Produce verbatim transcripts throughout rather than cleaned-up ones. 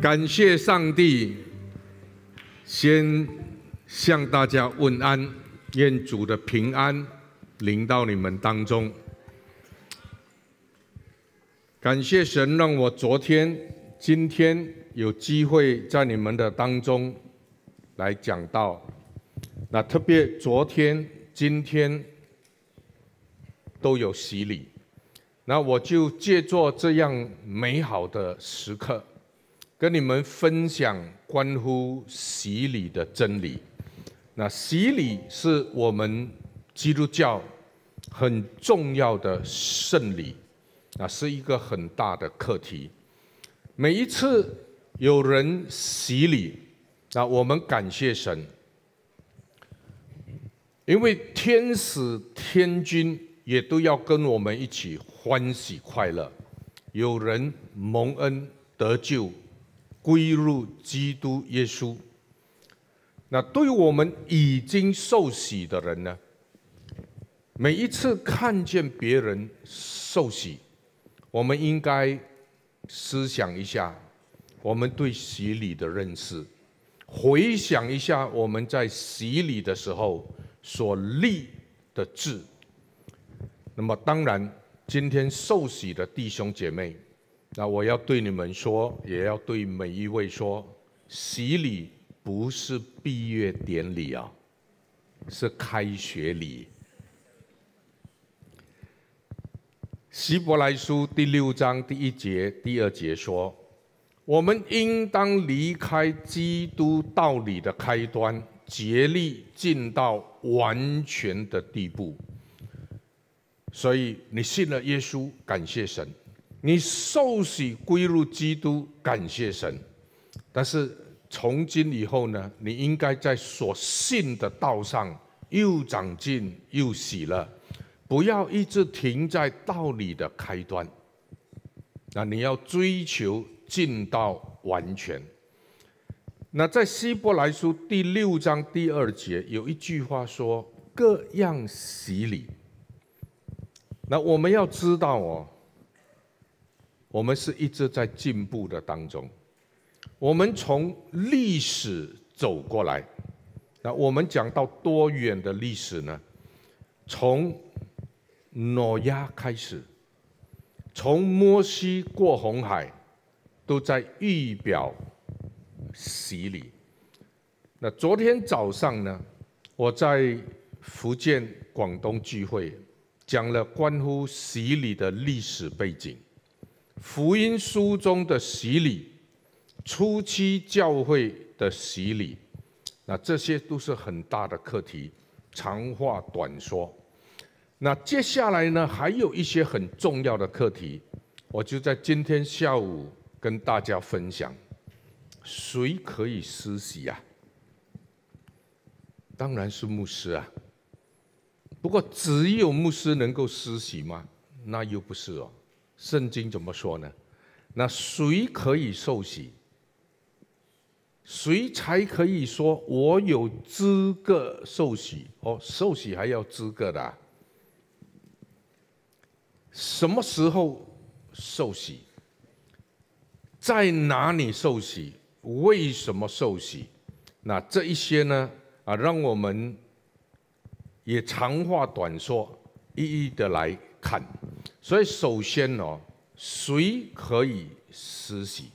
感谢上帝，先向大家问安，愿主的平安临到你们当中。感谢神，让我昨天、今天有机会在你们的当中来讲道。那特别昨天、今天都有洗礼，那我就借着这样美好的时刻，跟你们分享关乎洗礼的真理。那洗礼是我们基督教很重要的圣礼，那是一个很大的课题。每一次有人洗礼，那我们感谢神，因为天使天君也都要跟我们一起欢喜快乐。有人蒙恩得救，归入基督耶稣。那对我们已经受洗的人呢，每一次看见别人受洗，我们应该思想一下我们对洗礼的认识，回想一下我们在洗礼的时候所立的志。那么当然，今天受洗的弟兄姐妹，那我要对你们说，也要对每一位说，洗礼不是毕业典礼啊，是开学礼。希伯来书第六章第一节、第二节说，我们应当离开基督道理的开端，竭力进到完全的地步。所以你信了耶稣，感谢神；你受洗归入基督，感谢神。但是从今以后呢，你应该在所信的道上又长进又喜乐，不要一直停在道理的开端。那你要追求进到完全。那在希伯来书第六章第二节有一句话说：各样洗礼。那我们要知道哦，我们是一直在进步的当中。我们从历史走过来，那我们讲到多远的历史呢？从挪亚开始，从摩西过红海，都在预表洗礼。那昨天早上呢，我在福建、广东聚会，讲了关乎洗礼的历史背景，福音书中的洗礼，初期教会的洗礼，那这些都是很大的课题，长话短说。那接下来呢，还有一些很重要的课题，我就在今天下午跟大家分享。谁可以施洗啊？当然是牧师啊。不过只有牧师能够施洗吗？那又不是哦。圣经怎么说呢？那谁可以受洗？谁才可以说我有资格受洗？哦，受洗还要资格的啊。什么时候受洗？在哪里受洗？为什么受洗？那这一些呢？啊，让我们也长话短说，一一的来看。所以首先哦，谁可以施洗？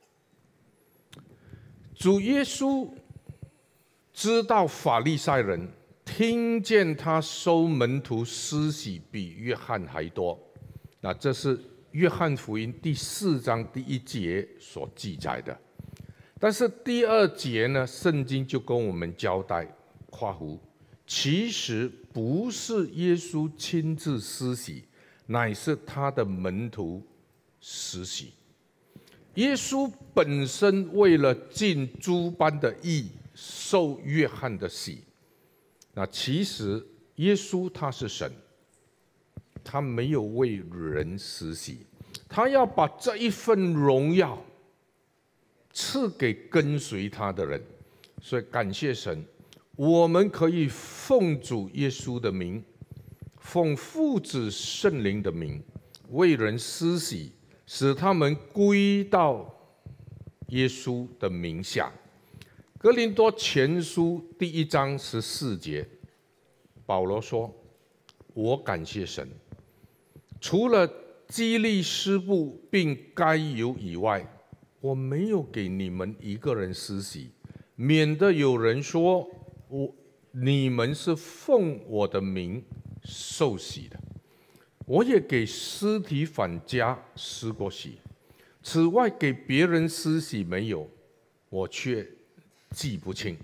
主耶稣知道法利赛人听见他收门徒施洗比约翰还多，那这是约翰福音第四章第一节所记载的。但是第二节呢，圣经就跟我们交代，括弧，其实不是耶稣亲自施洗，乃是他的门徒施洗。耶稣本身为了尽诸般的义，受约翰的洗。那其实耶稣他是神，他没有为人施洗，他要把这一份荣耀赐给跟随他的人。所以感谢神，我们可以奉主耶稣的名，奉父子圣灵的名，为人施洗，使他们归到耶稣的名下。哥林多前书第一章十四节，保罗说：“我感谢神，除了基利斯布并该犹以外，我没有给你们一个人施洗，免得有人说我你们是奉我的名受洗的。我也给司提反家施过洗，此外给别人施洗没有，我却记不清。”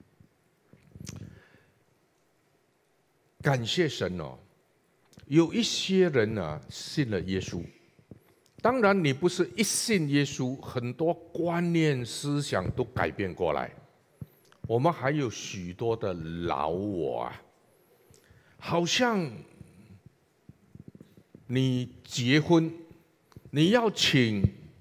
感谢神哦，有一些人啊信了耶稣。当然，你不是一信耶稣，很多观念思想都改变过来。我们还有许多的老我啊，好像你结婚，你要请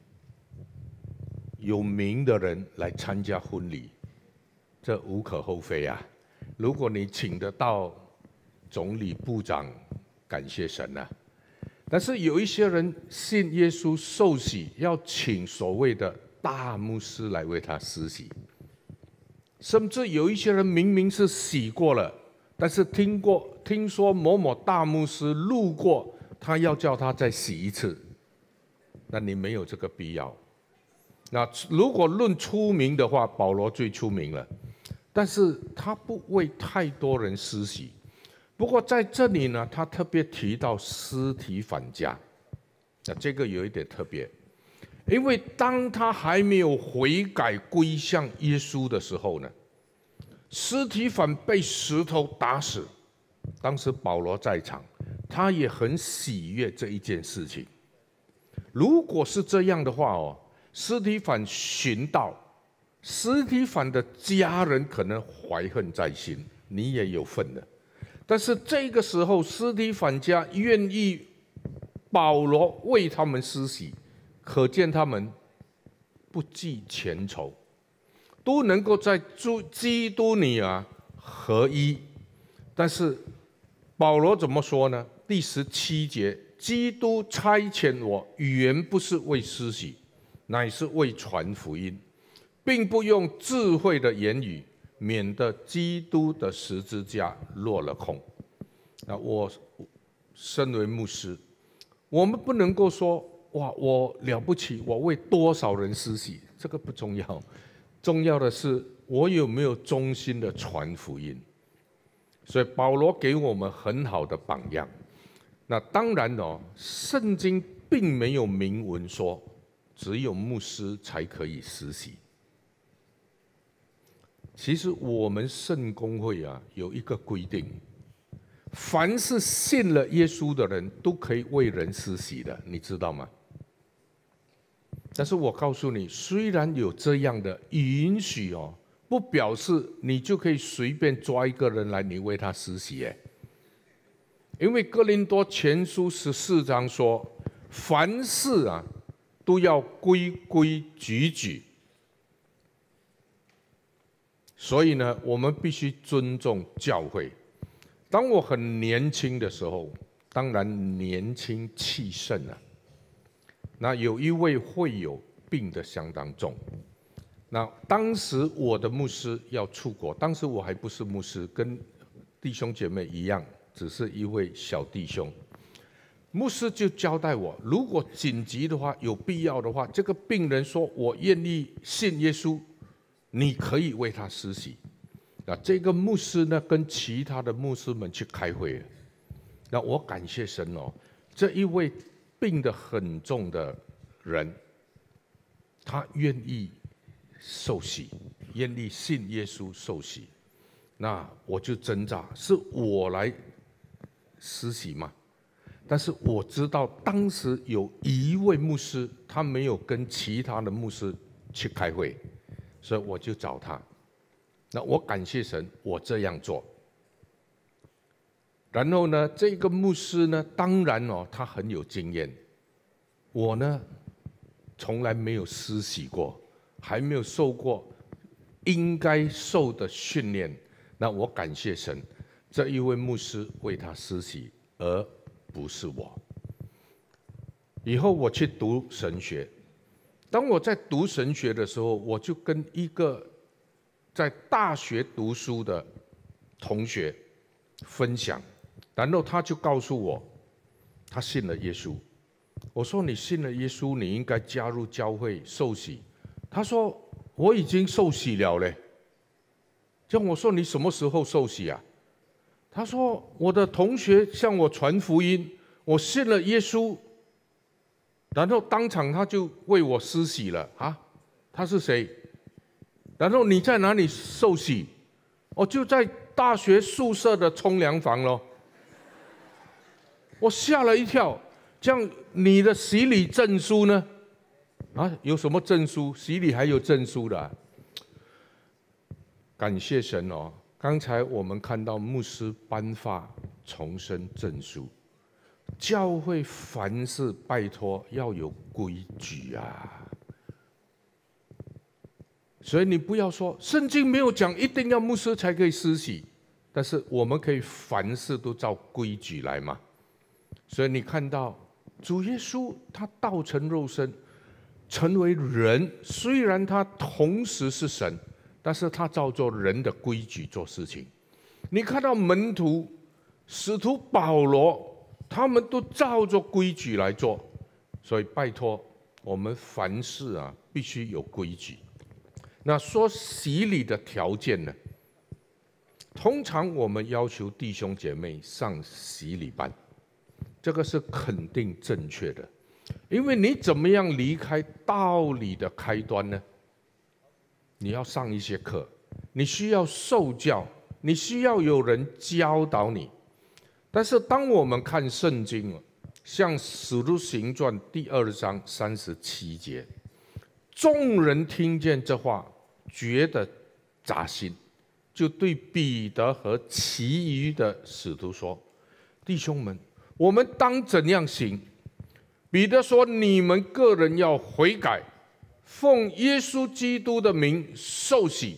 有名的人来参加婚礼，这无可厚非啊。如果你请得到总理、部长，感谢神啊。但是有一些人信耶稣受洗，要请所谓的大牧师来为他施洗，甚至有一些人明明是洗过了，但是听过听说某某大牧师路过，他要叫他再洗一次，那你没有这个必要。那如果论出名的话，保罗最出名了，但是他不为太多人施洗。不过在这里呢，他特别提到司提反家，那这个有一点特别，因为当他还没有悔改归向耶稣的时候呢，司提反被石头打死，当时保罗在场，他也很喜悦这一件事情。如果是这样的话哦，司提反寻到，司提反的家人可能怀恨在心，你也有份的。但是这个时候，司提反家愿意保罗为他们施洗，可见他们不计前仇，都能够在基督里啊合一。但是保罗怎么说呢？第十七节，基督差遣我，原不是为施洗，乃是为传福音，并不用智慧的言语，免得基督的十字架落了空。那我身为牧师，我们不能够说哇，我了不起，我为多少人施洗，这个不重要，重要的是我有没有忠心的传福音。所以保罗给我们很好的榜样。那当然哦，圣经并没有明文说只有牧师才可以施洗。其实我们圣公会啊有一个规定，凡是信了耶稣的人都可以为人施洗的，你知道吗？但是我告诉你，虽然有这样的允许哦，不表示你就可以随便抓一个人来你为他施洗耶。因为哥林多前书十四章说，凡事啊都要规规矩矩。所以呢，我们必须尊重教会。当我很年轻的时候，当然年轻气盛啊，那有一位会友病得相当重。那当时我的牧师要出国，当时我还不是牧师，跟弟兄姐妹一样，只是一位小弟兄。牧师就交代我，如果紧急的话，有必要的话，这个病人说我愿意信耶稣，你可以为他施洗。那这个牧师呢，跟其他的牧师们去开会。那我感谢神哦，这一位病得很重的人，他愿意受洗，愿意信耶稣受洗。那我就挣扎，是我来施洗吗？但是我知道当时有一位牧师，他没有跟其他的牧师去开会，所以我就找他。那我感谢神，我这样做。然后呢，这个牧师呢，当然哦，他很有经验。我呢，从来没有施洗过，还没有受过应该受的训练。那我感谢神，这一位牧师为他施洗，而不是我。以后我去读神学， 当我在读神学的时候，我就跟一个在大学读书的同学分享，然后他就告诉我，他信了耶稣。我说：“你信了耶稣，你应该加入教会受洗。”他说：“我已经受洗了嘞。”这样我说：“你什么时候受洗啊？”他说：“我的同学向我传福音，我信了耶稣，然后当场他就为我施洗了啊！他是谁？然后你在哪里受洗？我就在大学宿舍的冲凉房咯。”我吓了一跳。这样你的洗礼证书呢？啊，有什么证书？洗礼还有证书的啊？感谢神哦！刚才我们看到牧师颁发重生证书，教会凡事拜托要有规矩啊。所以你不要说圣经没有讲一定要牧师才可以施洗，但是我们可以凡事都照规矩来嘛。所以你看到主耶稣他道成肉身，成为人，虽然他同时是神，但是他照着人的规矩做事情。你看到门徒使徒保罗，他们都照着规矩来做。所以拜托我们凡事啊必须有规矩。那说洗礼的条件呢？通常我们要求弟兄姐妹上洗礼班，这个是肯定正确的。因为你怎么样离开道理的开端呢？你要上一些课，你需要受教，你需要有人教导你。但是当我们看圣经，像《使徒行传》第二章三十七节，众人听见这话，觉得扎心，就对彼得和其余的使徒说：“弟兄们，我们当怎样行？”彼得说：“你们个人要悔改，奉耶稣基督的名受洗。”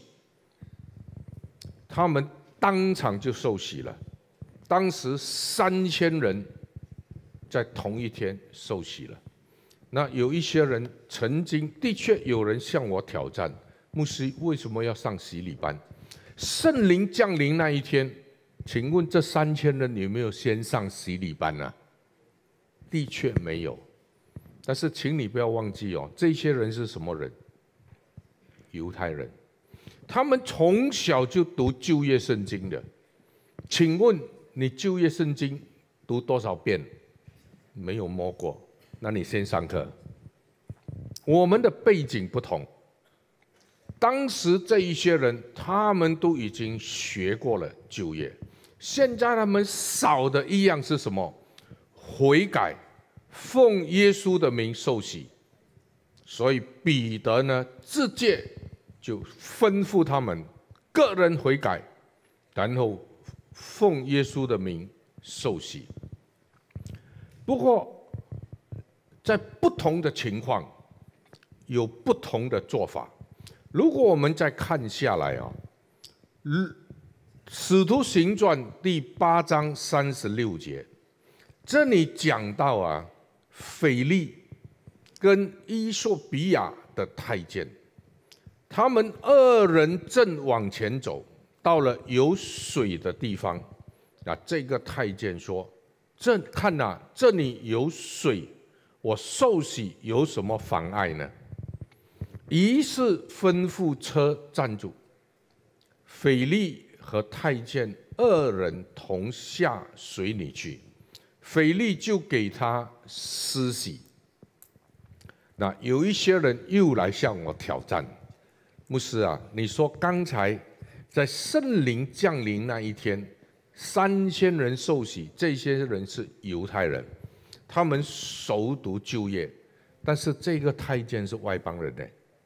他们当场就受洗了。当时三千人在同一天受洗了。那有一些人曾经的确有人向我挑战，牧师为什么要上洗礼班？圣灵降临那一天，请问这三千人有没有先上洗礼班呢？的确没有。但是请你不要忘记哦，这些人是什么人？犹太人，他们从小就读旧约圣经的。请问你旧约圣经读多少遍？没有摸过，那你先上课。我们的背景不同，当时这一些人他们都已经学过了旧约，现在他们少的一样是什么？悔改。奉耶稣的名受洗，所以彼得呢，直接就吩咐他们个人悔改，然后奉耶稣的名受洗。不过，在不同的情况有不同的做法。如果我们再看下来啊，《使徒行传》第八章三十六节，这里讲到啊。腓利跟伊索比亚的太监，他们二人正往前走，到了有水的地方。那这个太监说：“这看啊，这里有水，我受洗有什么妨碍呢？”于是吩咐车站住，腓利和太监二人同下水里去。腓利就给他施洗。那有一些人又来向我挑战，牧师啊，你说刚才在圣灵降临那一天，三千人受洗，这些人是犹太人，他们熟读旧约，但是这个太监是外邦人呢。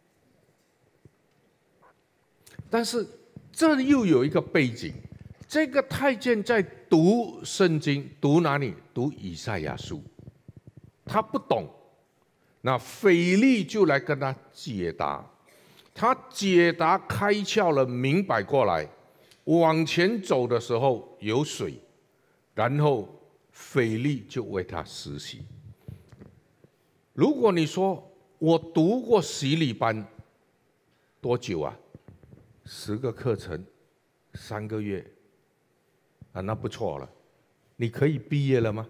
但是这又有一个背景。这个太监在读圣经，读哪里？读以赛亚书，他不懂。那腓利就来跟他解答，他解答开窍了，明白过来。往前走的时候有水，然后腓利就为他施洗。如果你说我读过洗礼班多久啊？十个课程，三个月，啊，那不错了。你可以毕业了吗？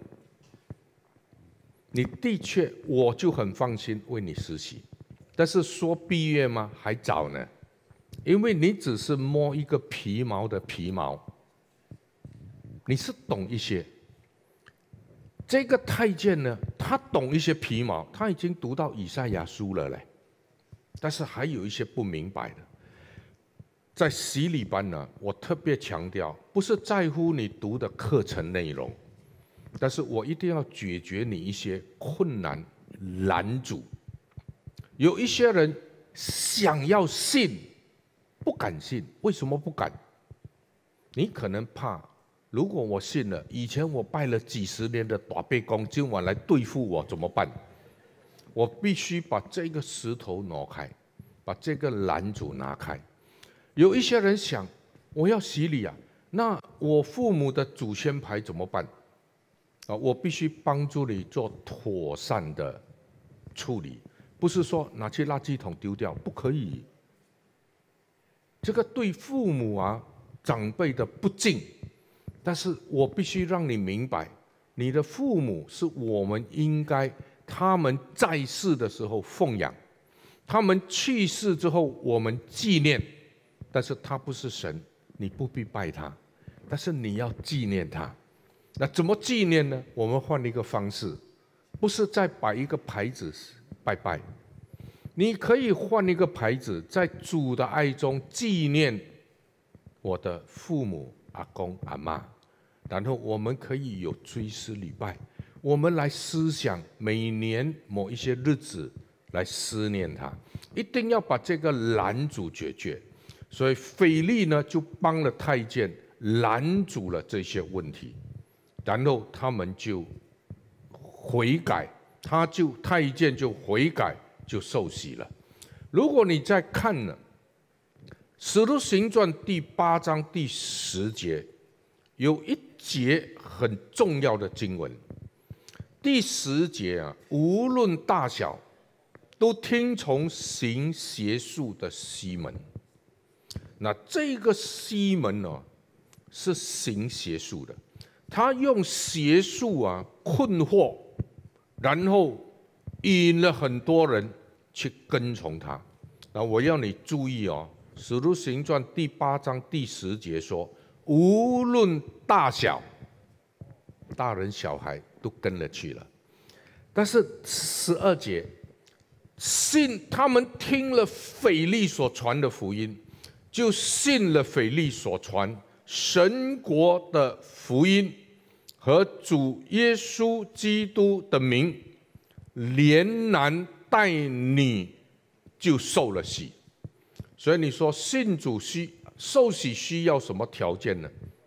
你的确，我就很放心为你实习。但是说毕业吗？还早呢，因为你只是摸一个皮毛的皮毛，你是懂一些。这个太监呢，他懂一些皮毛，他已经读到以赛亚书了嘞，但是还有一些不明白的。在洗礼班呢，我特别强调，不是在乎你读的课程内容，但是我一定要解决你一些困难拦阻。有一些人想要信，不敢信，为什么不敢？你可能怕。如果我信了，以前我拜了几十年的大悲公，今晚来对付我怎么办？我必须把这个石头挪开，把这个拦阻拿开。有一些人想，我要洗礼啊，那我父母的祖先牌怎么办？啊，我必须帮助你做妥善的处理，不是说拿去垃圾桶丢掉，不可以。这个对父母啊长辈的不敬。但是我必须让你明白，你的父母是我们应该他们在世的时候奉养，他们去世之后我们纪念。但是他不是神，你不必拜他，但是你要纪念他。那怎么纪念呢？我们换一个方式，不是再摆一个牌子拜拜，你可以换一个牌子，在主的爱中纪念我的父母。阿公阿妈，然后我们可以有追思礼拜，我们来思想每年某一些日子来思念他，一定要把这个拦阻解决。所以腓力呢就帮了太监拦阻了这些问题，然后他们就悔改，他就太监就悔改，就受洗了。如果你再看呢？《使徒行传》第八章第十节有一节很重要的经文，第十节啊，无论大小，都听从行邪术的西门。那这个西门呢，是行邪术的，他用邪术啊困惑，然后引了很多人去跟从他。那我要你注意哦。《使徒行传》第八章第十节说：“无论大小，大人小孩都跟了去了。”但是十二节，信他们听了腓力所传的福音，就信了腓力所传神国的福音和主耶稣基督的名，连男带女就受了洗。所以你说信主需受洗需要什么条件呢？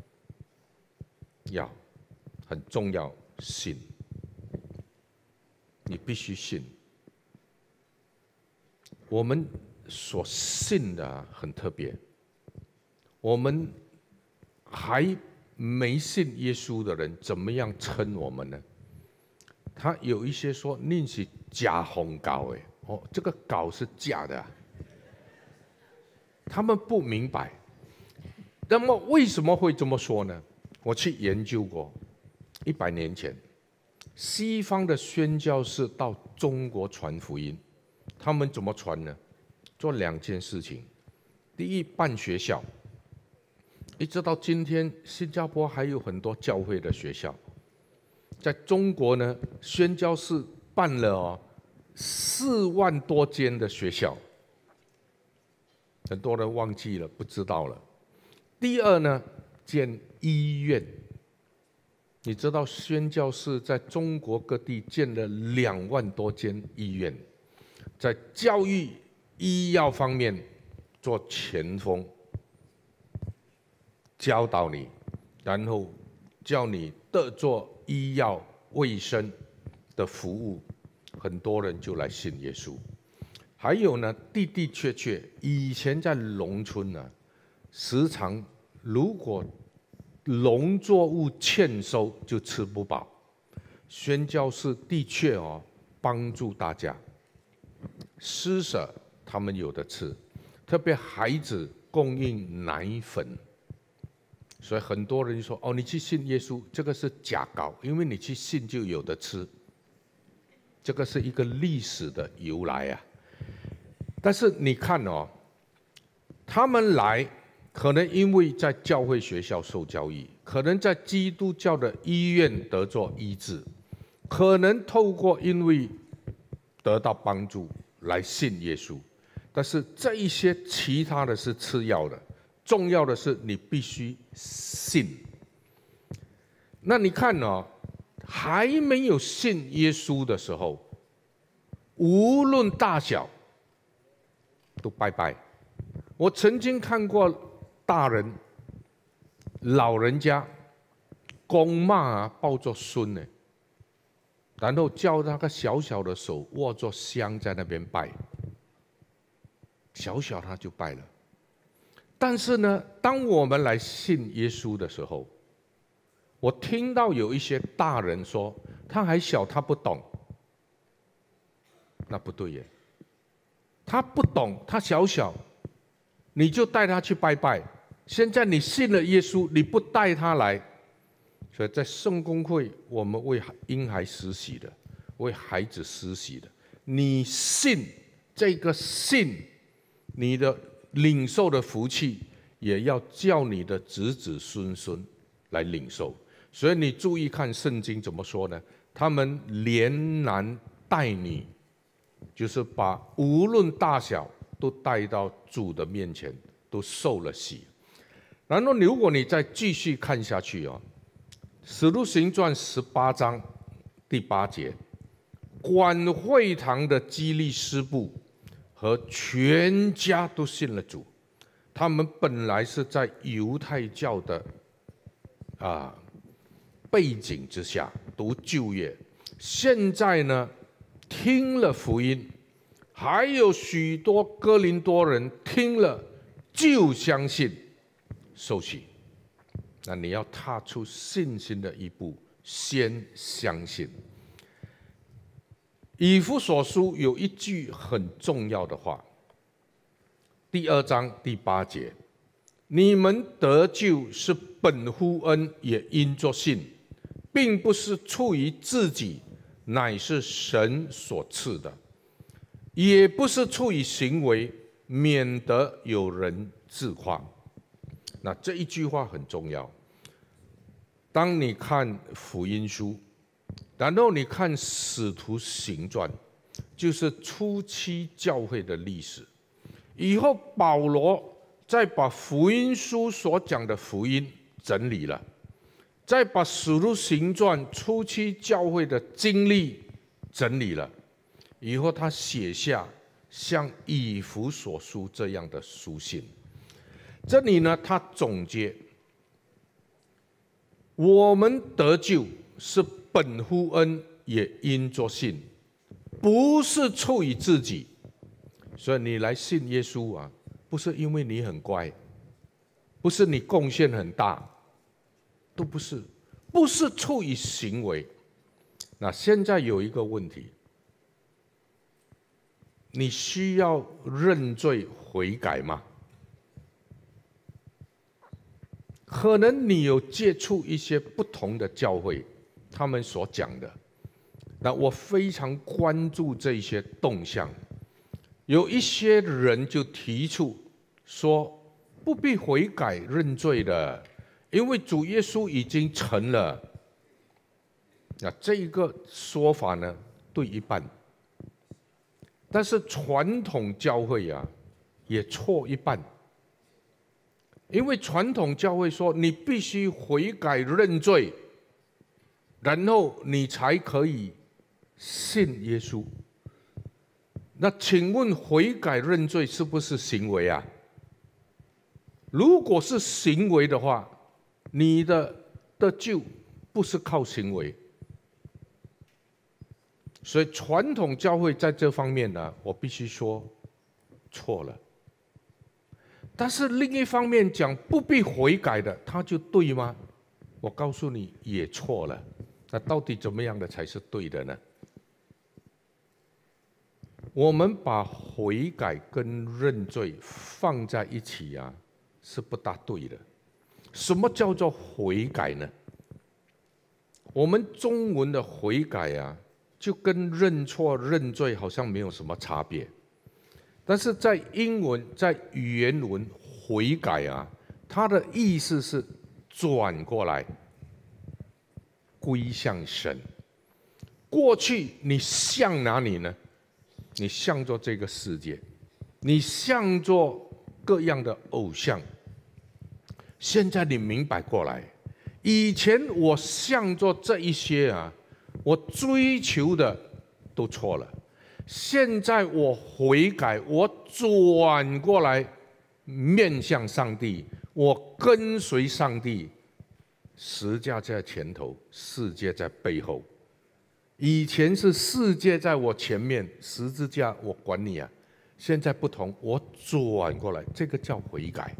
要很重要，信。你必须信。我们所信的很特别，我们还没信耶稣的人，怎么样称我们呢？他有一些说恁是假红膏哎，哦，这个膏是假的啊。他们不明白，那么为什么会这么说呢？我去研究过，一百年前，西方的宣教士到中国传福音，他们怎么传呢？做两件事情：第一，办学校，一直到今天，新加坡还有很多教会的学校。在中国呢，宣教士办了哦四万多间的学校。很多人忘记了，不知道了。第二呢，建医院。你知道宣教士在中国各地建了两万多间医院，在教育、医药方面做前锋，教导你，然后叫你的做医药卫生的服务，很多人就来信耶稣。还有呢，的的确确，以前在农村呢，时常如果农作物欠收，就吃不饱。宣教士的确哦，帮助大家。 施舍他们有的吃，特别孩子供应奶粉。所以很多人说：“哦，你去信耶稣，这个是假告，因为你去信就有的吃。”这个是一个历史的由来啊。但是你看哦，他们来可能因为在教会学校受教育，可能在基督教的医院得做医治，可能透过因为得到帮助来信耶稣。但是这一些其他的是次要的。重要的是你必须信。那你看哦，还没有信耶稣的时候，无论大小都拜拜。我曾经看过大人、老人家公妈啊抱着孙呢，然后叫那个小小的手握着香在那边拜，小小他就拜了。但是呢，当我们来信耶稣的时候，我听到有一些大人说他还小，他不懂。那不对耶，他不懂，他小小，你就带他去拜拜。现在你信了耶稣，你不带他来，所以在圣公会，我们为婴孩施洗的，为孩子施洗的，你信这个信，你的领受的福气，也要叫你的子子孙孙来领受。所以你注意看圣经怎么说呢？他们连男带女，就是把无论大小都带到主的面前，都受了洗。然后如果你再继续看下去哦，《使徒行传》十八章第八节，管会堂的基利斯布和全家都信了主。他们本来是在犹太教的啊背景之下读旧约，现在呢听了福音，还有许多哥林多人听了就相信受洗。那你要踏出信心的一步，先相信。以弗所书有一句很重要的话，第二章第八节：你们得救是本乎恩，也因着信，并不是出于自己，乃是神所赐的；也不是出于行为，免得有人自夸。那这一句话很重要。当你看福音书，然后你看使徒行传，就是初期教会的历史。以后保罗再把福音书所讲的福音整理了，再把使徒行传初期教会的经历整理了，以后他写下像以弗所书这样的书信。这里呢，他总结：我们得救是本乎恩，也因着信，不是出于自己。所以你来信耶稣啊，不是因为你很乖，不是你贡献很大，都不是，不是出于行为。那现在有一个问题，你需要认罪悔改吗？可能你有接触一些不同的教会，他们所讲的，那我非常关注这些动向。有一些人就提出说，不必悔改认罪的，因为主耶稣已经成了。那这一个说法呢，对一半，但是传统教会啊，也错一半。因为传统教会说，你必须悔改认罪，然后你才可以信耶稣。那请问悔改认罪是不是行为啊？如果是行为的话，你的得救不是靠行为。所以传统教会在这方面呢，我必须说错了。但是另一方面讲不必悔改的，他就对吗？我告诉你，也错了。那到底怎么样的才是对的呢？ 我们把悔改跟认罪放在一起啊，是不大对的。什么叫做悔改呢？我们中文的悔改啊，就跟认错、认罪好像没有什么差别。但是在英文、在语言文，悔改啊，它的意思是转过来，归向神。过去你向哪里呢？你向着这个世界，你向着各样的偶像。现在你明白过来，以前我向着这一些啊，我追求的都错了。现在我悔改，我转过来面向上帝，我跟随上帝。十架在前头，世界在背后。以前是世界在我前面，十字架我管你啊。现在不同，我转过来，这个叫悔改。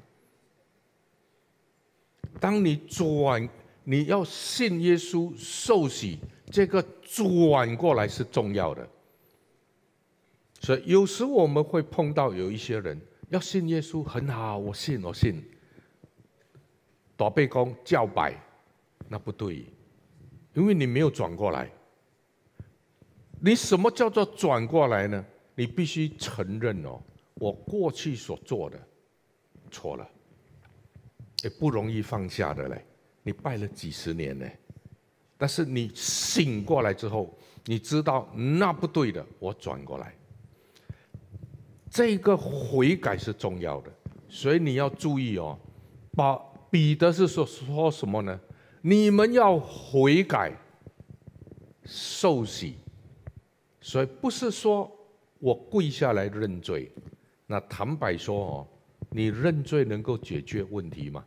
当你转，你要信耶稣受洗，这个转过来是重要的。所以有时我们会碰到有一些人要信耶稣，很好，我信，我信。大背公叫摆，那不对，因为你没有转过来。你什么叫做转过来呢？你必须承认哦，我过去所做的错了，也不容易放下的嘞。你拜了几十年呢，但是你醒过来之后，你知道那不对的，我转过来。这个悔改是重要的，所以你要注意哦。把彼得是说说什么呢？你们要悔改，受洗。所以不是说我跪下来认罪。那坦白说哦，你认罪能够解决问题吗？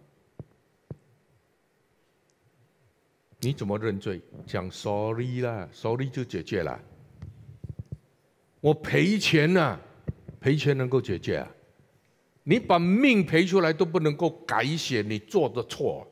你怎么认罪？讲 sorry 啦 ，sorry 就解决了。我赔钱啊，赔钱能够解决啊？你把命赔出来都不能够改写你做的错。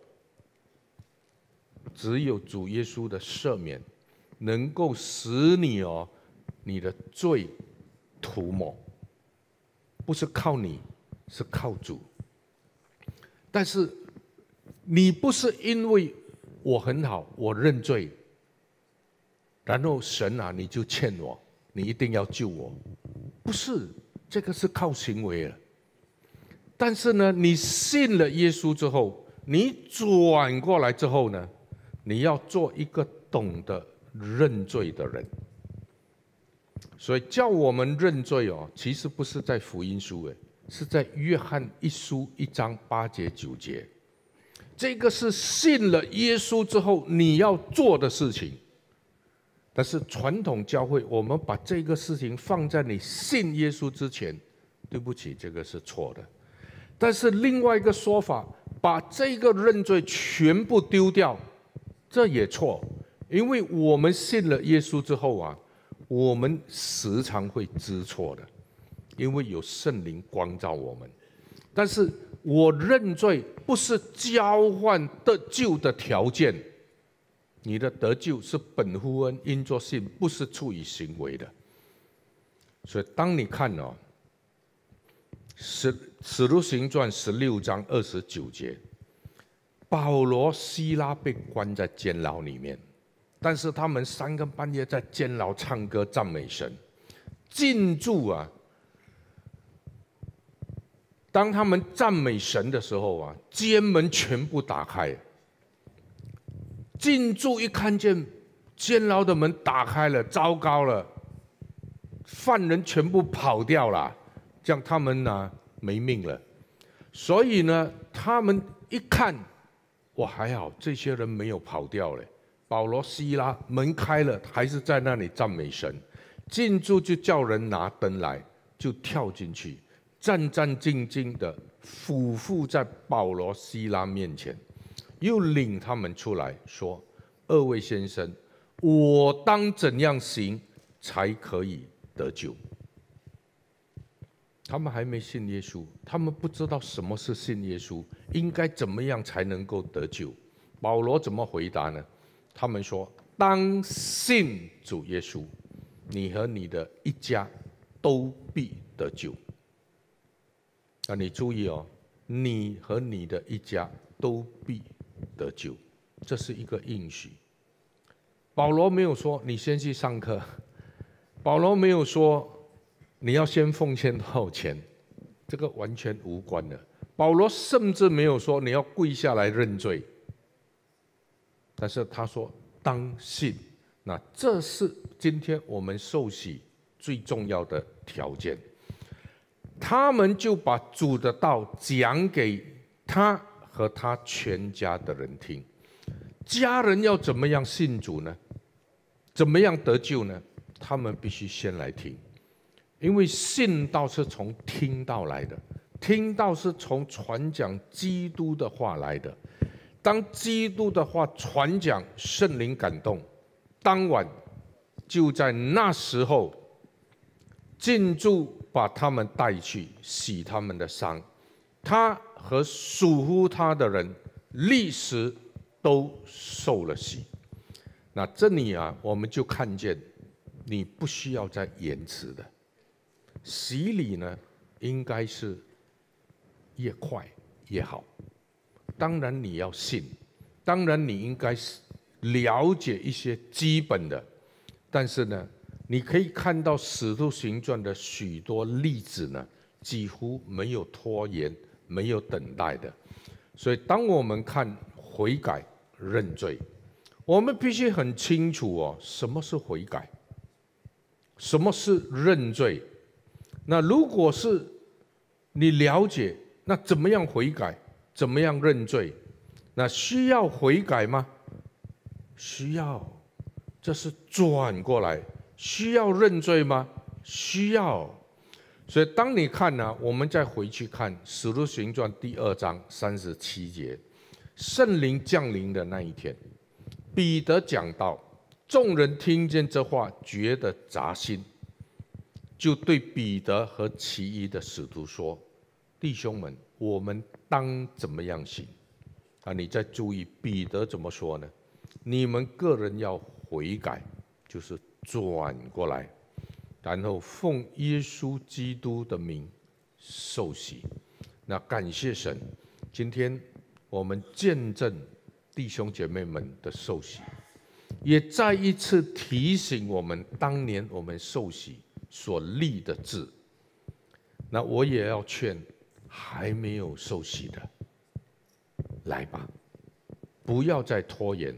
只有主耶稣的赦免，能够使你哦。你的罪涂抹，不是靠你，是靠主。但是你不是因为我很好，我认罪，然后神啊，你就欠我，你一定要救我，不是，这个是靠行为了。但是呢，你信了耶稣之后，你转过来之后呢，你要做一个懂得认罪的人。所以叫我们认罪哦，其实不是在福音书，诶，是在约翰一书一章八节九节。这个是信了耶稣之后你要做的事情。但是传统教会，我们把这个事情放在你信耶稣之前，对不起，这个是错的。但是另外一个说法，把这个认罪全部丢掉，这也错，因为我们信了耶稣之后啊。我们时常会知错的，因为有圣灵光照我们。但是我认罪不是交换得救的条件，你的得救是本乎恩，因着信，不是出于行为的。所以当你看哦，使使徒行传十六章二十九节，保罗、希拉被关在监牢里面。但是他们三更半夜在监牢唱歌赞美神，禁住啊！当他们赞美神的时候啊，监门全部打开。禁住一看见监牢的门打开了，糟糕了，犯人全部跑掉了，这样他们呢没命了。所以呢，他们一看，哇，还好这些人没有跑掉嘞。保罗、希拉门开了，还是在那里赞美神。进驻就叫人拿灯来，就跳进去，战战兢兢的俯伏在保罗、希拉面前，又领他们出来说：“二位先生，我当怎样行才可以得救？”他们还没信耶稣，他们不知道什么是信耶稣，应该怎么样才能够得救。保罗怎么回答呢？他们说：“当信主耶稣，你和你的一家都必得救。啊，你注意哦，你和你的一家都必得救，这是一个应许。保罗没有说你先去上课，保罗没有说你要先奉献多少钱，这个完全无关的。保罗甚至没有说你要跪下来认罪，但是他说当信，那这是今天我们受洗最重要的条件。他们就把主的道讲给他和他全家的人听。家人要怎么样信主呢？怎么样得救呢？他们必须先来听，因为信道是从听道来的，听道是从传讲基督的话来的。当基督的话传讲，圣灵感动，当晚就在那时候进驻，把他们带去洗他们的伤，他和属乎他的人立时都受了洗。那这里啊，我们就看见你不需要再延迟的洗礼呢，应该是越快越好。当然你要信，当然你应该了解一些基本的，但是呢，你可以看到《使徒行传》的许多例子呢，几乎没有拖延，没有等待的。所以，当我们看悔改、认罪，我们必须很清楚哦，什么是悔改，什么是认罪。那如果是你了解，那怎么样悔改？怎么样认罪？那需要悔改吗？需要，这是转过来。需要认罪吗？需要。所以当你看呢、啊，我们再回去看《使徒行传》第二章三十七节，圣灵降临的那一天，彼得讲道，众人听见这话，觉得扎心，就对彼得和其余的使徒说：“弟兄们，我们当怎么样行？”啊，你再注意彼得怎么说呢？你们个人要悔改，就是转过来，然后奉耶稣基督的名受洗。那感谢神，今天我们见证弟兄姐妹们的受洗，也再一次提醒我们当年我们受洗所立的志。那我也要劝还没有受洗的，来吧，不要再拖延。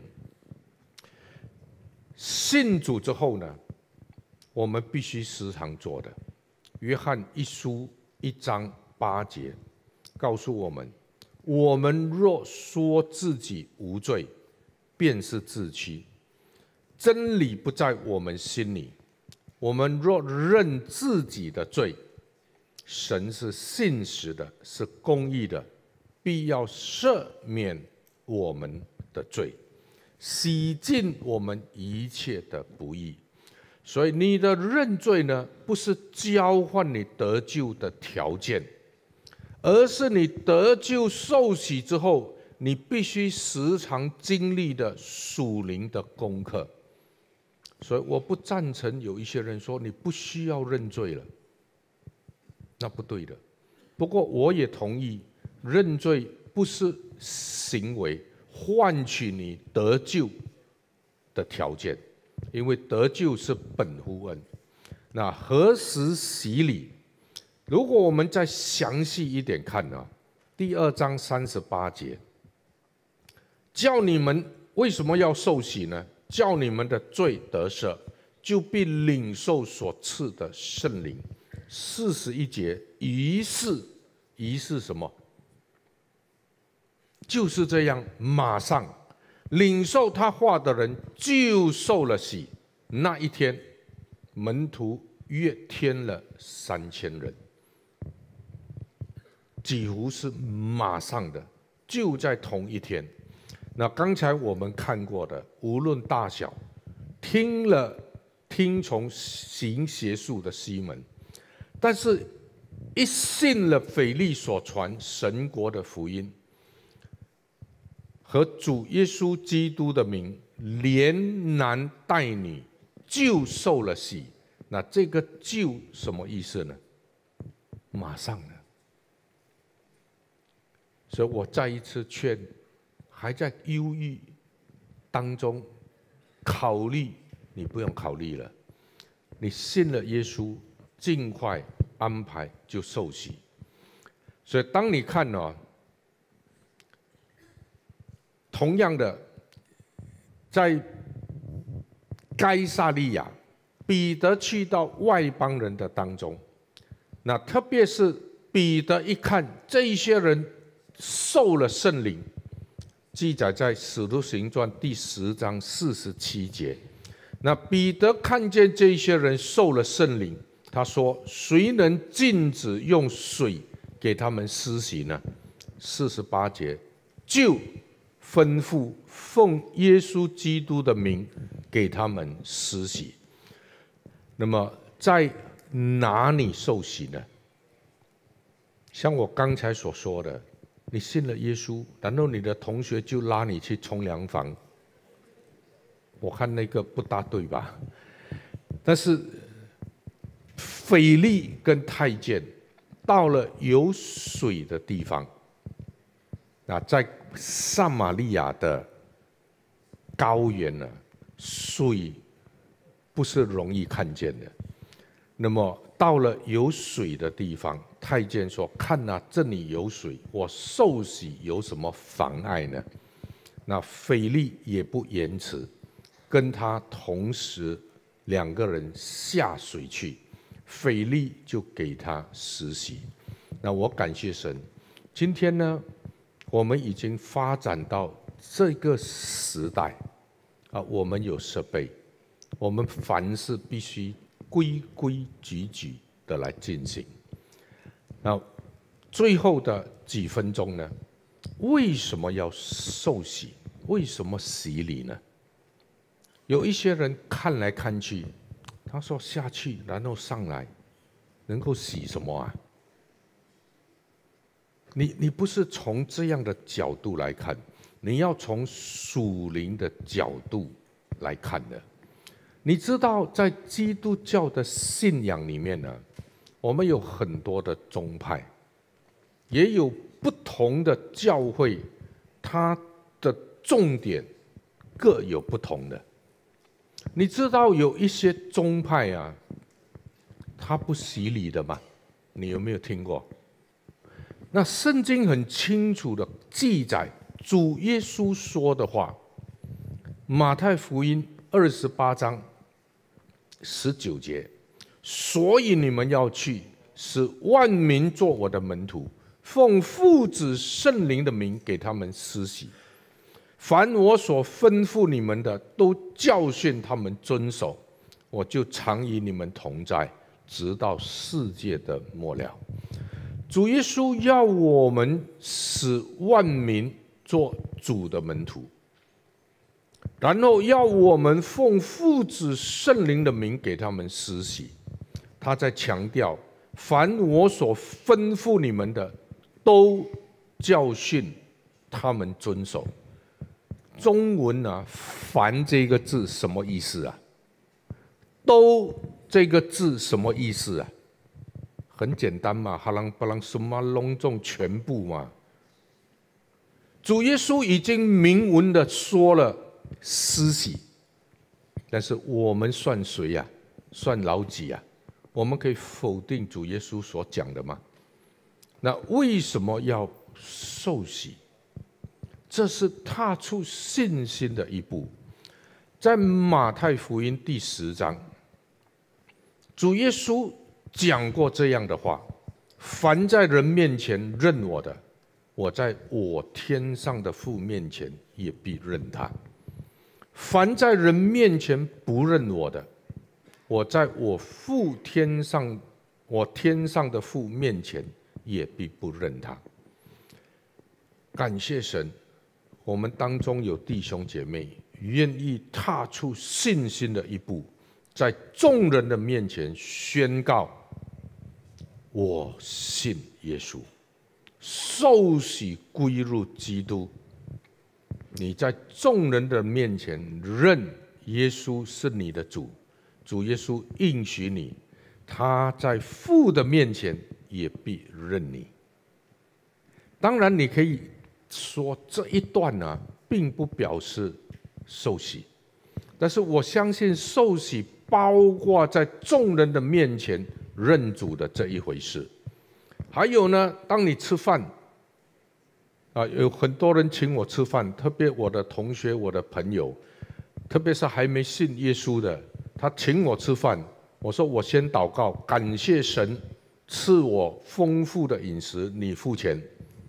信主之后呢，我们必须时常做的。约翰一书一章八节告诉我们：我们若说自己无罪，便是自欺，真理不在我们心里。我们若认自己的罪，神是信实的，是公义的，必要赦免我们的罪，洗净我们一切的不义。所以你的认罪呢，不是交换你得救的条件，而是你得救受洗之后，你必须时常经历的属灵的功课。所以我不赞成有一些人说你不需要认罪了，那不对的。不过我也同意，认罪不是行为换取你得救的条件，因为得救是本乎恩。那何时洗礼？如果我们再详细一点看呢，第二章三十八节，叫你们为什么要受洗呢？叫你们的罪得赦，就必领受所赐的圣灵。四十一节，于是，于是什么？就是这样，马上领受他话的人就受了洗。那一天，门徒约添了三千人，几乎是马上的，就在同一天。那刚才我们看过的，无论大小，听了听从行邪术的西门，但是一信了腓力所传神国的福音和主耶稣基督的名，连男带女就受了洗， 那这个就什么意思呢？马上呢。所以我再一次劝，还在忧郁当中考虑，你不用考虑了，你信了耶稣，尽快安排就受洗。所以当你看哦，同样的，在该撒利亚，彼得去到外邦人的当中，那特别是彼得一看这些人受了圣灵，记载在《使徒行传》第十章四十七节。那彼得看见这些人受了圣灵，他说：“谁能禁止用水给他们施洗呢？”四十八节，就吩咐奉耶稣基督的名给他们施洗。那么在哪里受洗呢？像我刚才所说的，你信了耶稣，然后你的同学就拉你去冲凉房，我看那个不大对吧？但是腓力跟太监到了有水的地方，那在撒玛利亚的高原呢，水不是容易看见的。那么到了有水的地方，太监说：“看啊，这里有水，我受洗有什么妨碍呢？”那腓力也不言辞，跟他同时两个人下水去，腓力就给他施洗。那我感谢神，今天呢，我们已经发展到这个时代啊，我们有设备，我们凡事必须规规矩矩的来进行。那最后的几分钟呢，为什么要受洗？为什么洗礼呢？有一些人看来看去，他说下去然后上来，能够洗什么啊？你你不是从这样的角度来看，你要从属灵的角度来看的。你知道，在基督教的信仰里面呢，我们有很多的宗派，也有不同的教会，它的重点各有不同的。你知道有一些宗派啊，它不洗礼的吗？你有没有听过？那圣经很清楚的记载主耶稣说的话，马太福音二十八章十九节，所以你们要去，使万民做我的门徒，奉父子圣灵的名给他们施洗，凡我所吩咐你们的，都教训他们遵守，我就常与你们同在，直到世界的末了。主耶稣要我们使万民做主的门徒，然后要我们奉父子圣灵的名给他们施洗。他在强调，凡我所吩咐你们的，都教训他们遵守。中文啊，凡这个字什么意思啊？都这个字什么意思啊？很简单嘛，哈啷不啷什么隆重全部嘛。主耶稣已经明文的说了施洗，但是我们算谁呀、啊？算老几啊？我们可以否定主耶稣所讲的吗？那为什么要受洗？这是踏出信心的一步。在马太福音第十章，主耶稣讲过这样的话：凡在人面前认我的，我在我天上的父面前也必认他；凡在人面前不认我的，我在我父天上，我天上的父面前也必不认他。感谢神，我们当中有弟兄姐妹愿意踏出信心的一步，在众人的面前宣告：我信耶稣，受洗归入基督。你在众人的面前认耶稣是你的主， 主耶稣应许你，他在父的面前也必认你。当然，你可以说这一段呢，并不表示受洗，但是我相信受洗包括在众人的面前认主的这一回事。还有呢，当你吃饭，啊，有很多人请我吃饭，特别我的同学、我的朋友，特别是还没信耶稣的，他请我吃饭，我说我先祷告，感谢神赐我丰富的饮食，你付钱。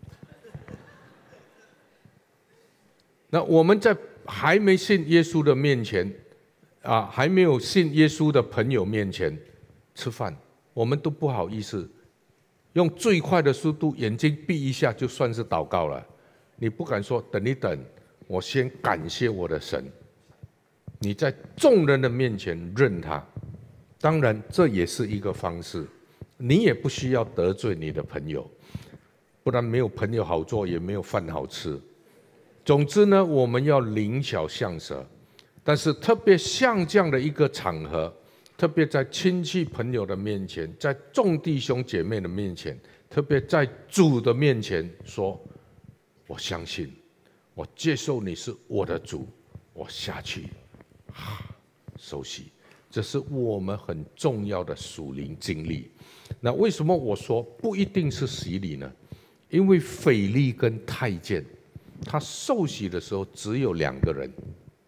那我们在还没信耶稣的面前，啊，还没有信耶稣的朋友面前吃饭，我们都不好意思，用最快的速度，眼睛闭一下就算是祷告了。你不敢说等一等，我先感谢我的神。你在众人的面前认他，当然这也是一个方式。你也不需要得罪你的朋友，不然没有朋友好做，也没有饭好吃。总之呢，我们要灵巧像蛇，但是特别像这样的一个场合，特别在亲戚朋友的面前，在众弟兄姐妹的面前，特别在主的面前说，我相信，我接受你是我的主，我下去啊，受洗，这是我们很重要的属灵经历。那为什么我说不一定是洗礼呢？因为腓力跟太监他受洗的时候只有两个人。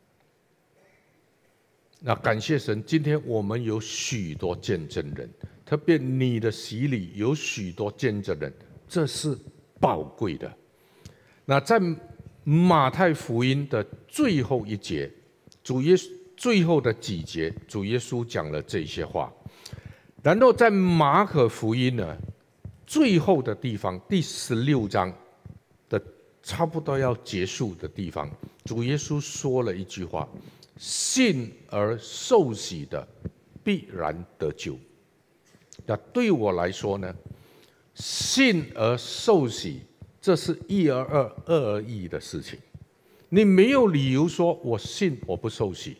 那感谢神，今天我们有许多见证人，特别你的洗礼有许多见证人，这是宝贵的。那在马太福音的最后一节，主耶稣最后的几节，主耶稣讲了这些话。然后在马可福音呢，最后的地方，第十六章的差不多要结束的地方，主耶稣说了一句话：信而受洗的必然得救。那对我来说呢，信而受洗，这是一而二、二而一的事情。你没有理由说我信我不受洗，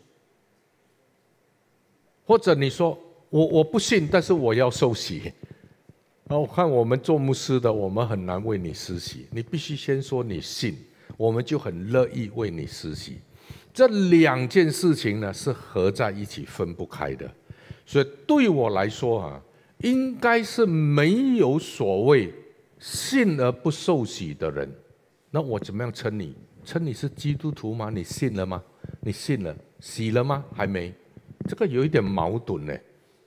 或者你说我我不信，但是我要受洗。然后看我们做牧师的，我们很难为你施洗，你必须先说你信，我们就很乐意为你施洗。这两件事情呢是合在一起分不开的，所以对我来说啊，应该是没有所谓信而不受洗的人。那我怎么样称你？称你是基督徒吗？你信了吗？你信了，洗了吗？还没，这个有一点矛盾呢。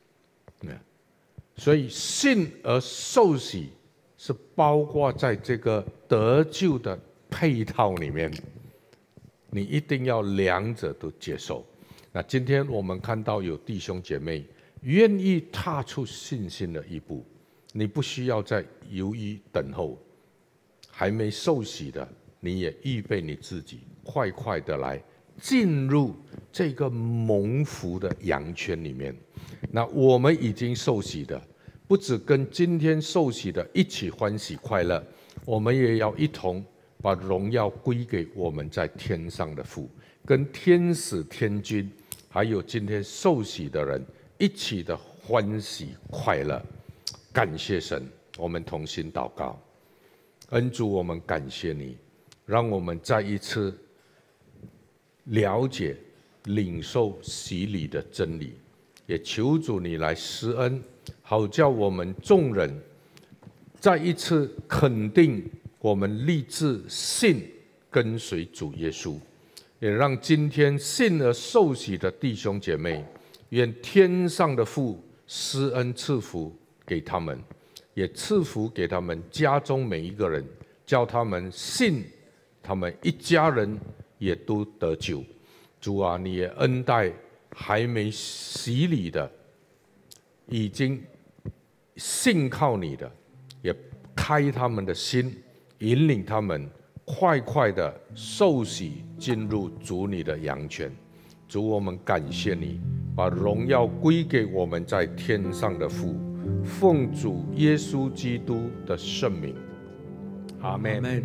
所以信而受洗是包括在这个得救的配套里面，你一定要两者都接受。那今天我们看到有弟兄姐妹愿意踏出信心的一步，你不需要再犹豫等候，还没受洗的，你也预备你自己，快快的来进入这个蒙福的羊圈里面。那我们已经受洗的，不只跟今天受洗的一起欢喜快乐，我们也要一同把荣耀归给我们在天上的父，跟天使天君还有今天受洗的人一起的欢喜快乐。感谢神，我们同心祷告。恩主，我们感谢你，让我们再一次了解领受洗礼的真理，也求主你来施恩，好叫我们众人再一次肯定我们立志信跟随主耶稣，也让今天信而受洗的弟兄姐妹，愿天上的父施恩赐福给他们，也赐福给他们家中每一个人，叫他们信，他们一家人也都得救。主啊，你也恩待还没洗礼的，已经信靠你的，也开他们的心，引领他们快快的受洗进入主你的羊圈。主，我们感谢你，把荣耀归给我们在天上的父，奉主耶稣基督的圣名，阿们。